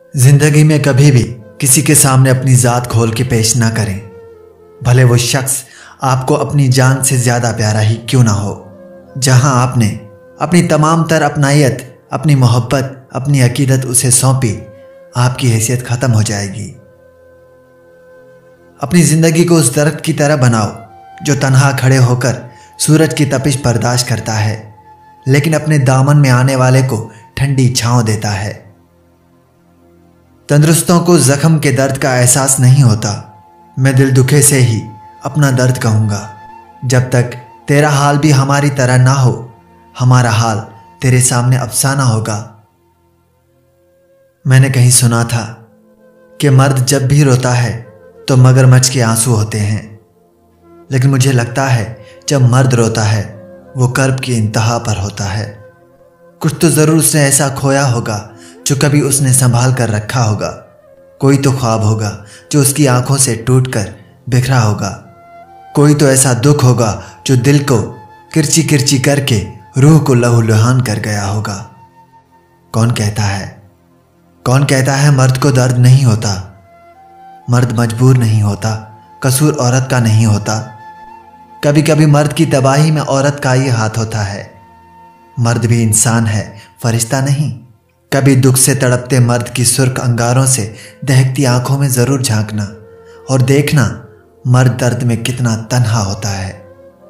زندگی میں کبھی بھی کسی کے سامنے اپنی ذات کھول کے پیش نہ کریں، بھلے وہ شخص آپ کو اپنی جان سے زیادہ پیارا ہی کیوں نہ ہو۔ جہاں آپ نے اپنی تمام تر اپنائیت، اپنی محبت، اپنی عقیدت اسے سونپی، آپ کی حیثیت ختم ہو جائے گی۔ اپنی زندگی کو اس درخت کی طرح بناؤ جو تنہا کھڑے ہو کر سورج کی تپش برداشت کرتا ہے، لیکن اپنے دامن میں آنے والے کو ٹھنڈی چھاؤں دیتا ہے۔ تندرستوں کو زخم کے درد کا احساس نہیں ہوتا۔ میں دل دکھے سے ہی اپنا درد کہوں گا۔ جب تک تیرا حال بھی ہماری طرح نہ ہو، ہمارا حال تیرے سامنے افسانہ ہوگا۔ میں نے کہیں سنا تھا کہ مرد جب بھی روتا ہے تو مگرمچھ کے آنسو ہوتے ہیں، لیکن مجھے لگتا ہے جب مرد روتا ہے وہ کرب کی انتہا پر ہوتا ہے۔ کچھ تو ضرور اس نے ایسا کھویا ہوگا جو کبھی اس نے سنبھال کر رکھا ہوگا۔ کوئی تو خواب ہوگا جو اس کی آنکھوں سے ٹوٹ کر بکھرا ہوگا۔ کوئی تو ایسا دکھ ہوگا جو دل کو کرچی کرچی کر کے روح کو لہو لہان کر گیا ہوگا۔ کون کہتا ہے مرد کو درد نہیں ہوتا؟ مرد مجبور نہیں ہوتا، قصور عورت کا نہیں ہوتا۔ کبھی کبھی مرد کی تباہی میں عورت کا ہی ہاتھ ہوتا ہے۔ مرد بھی انسان ہے، فرشتہ نہیں۔ کبھی دکھ سے تڑپتے مرد کی سرخ انگاروں سے دہکتی آنکھوں میں ضرور جھانکنا اور دیکھنا مرد درد میں کتنا تنہا ہوتا ہے۔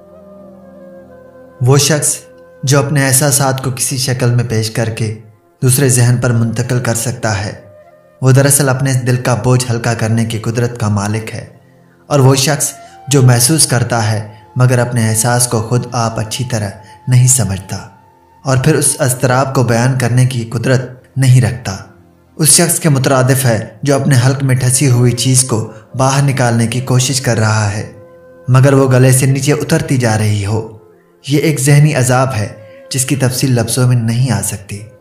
وہ شخص جو اپنے احساسات کو کسی شکل میں پیش کر کے دوسرے ذہن پر منتقل کر سکتا ہے، وہ دراصل اپنے دل کا بوجھ ہلکا کرنے کی قدرت کا مالک ہے۔ اور وہ شخص جو محسوس کرتا ہے مگر اپنے احساس کو خود آپ اچھی طرح نہیں سمجھتا اور پھر اس اضطراب کو بیان کرنے کی قدرت نہیں رکھتا، اس شخص کے مترادف ہے جو اپنے حلق میں ٹھسی ہوئی چیز کو باہر نکالنے کی کوشش کر رہا ہے مگر وہ گلے سے نیچے اترتی جا رہی ہو۔ یہ ایک ذہنی عذاب ہے جس کی تفصیل لفظوں میں نہیں آ سکتی۔